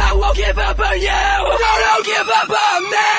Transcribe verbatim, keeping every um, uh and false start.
I won't give up on you. No, don't give up on me.